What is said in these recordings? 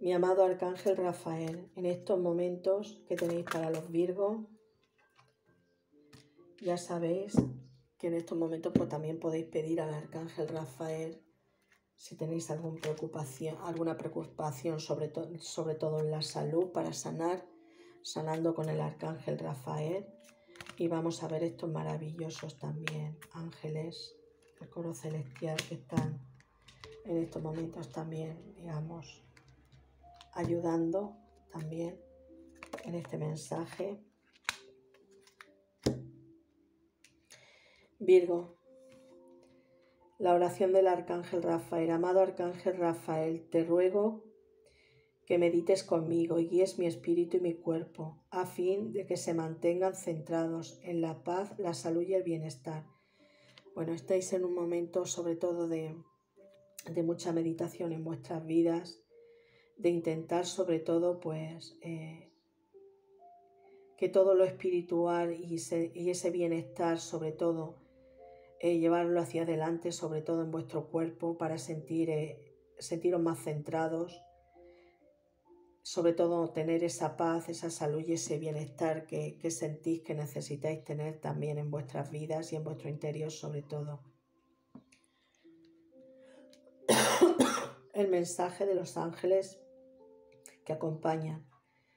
Mi amado Arcángel Rafael, en estos momentos que tenéis para los Virgos, ya sabéis que en estos momentos pues, también podéis pedir al Arcángel Rafael si tenéis alguna preocupación sobre todo en la salud, para sanando con el Arcángel Rafael. Y vamos a ver estos maravillosos también ángeles del coro celestial que están en estos momentos también, digamos, ayudando también en este mensaje. Virgo, la oración del Arcángel Rafael. Amado Arcángel Rafael, te ruego que medites conmigo y guíes mi espíritu y mi cuerpo, a fin de que se mantengan centrados en la paz, la salud y el bienestar. Bueno, estáis en un momento sobre todo de mucha meditación en vuestras vidas, de intentar sobre todo pues que todo lo espiritual y ese bienestar sobre todo llevarlo hacia adelante, sobre todo en vuestro cuerpo, para sentiros más centrados, sobre todo tener esa paz, esa salud y ese bienestar que sentís que necesitáis tener también en vuestras vidas y en vuestro interior sobre todo. El mensaje de los ángeles que acompañan.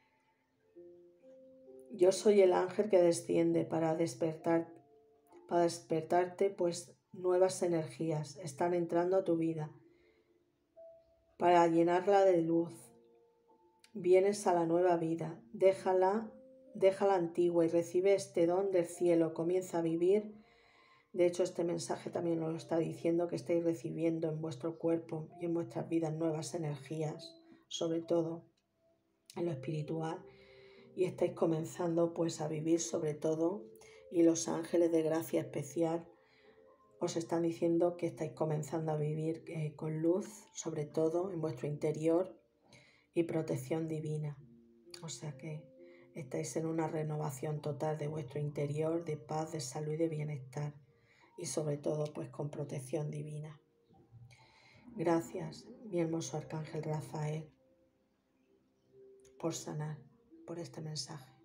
Yo soy el ángel que desciende para despertarte, pues nuevas energías están entrando a tu vida, para llenarla de luz. Vienes a la nueva vida, deja la antigua y recibe este don del cielo, comienza a vivir. De hecho, este mensaje también nos lo está diciendo, que estáis recibiendo en vuestro cuerpo y en vuestras vidas nuevas energías, sobre todo en lo espiritual, y estáis comenzando pues a vivir sobre todo, y los ángeles de gracia especial os están diciendo que estáis comenzando a vivir con luz, sobre todo en vuestro interior, y protección divina. O sea que estáis en una renovación total de vuestro interior, de paz, de salud y de bienestar, y sobre todo pues con protección divina. Gracias, mi hermoso Arcángel Rafael, por sanar, por este mensaje.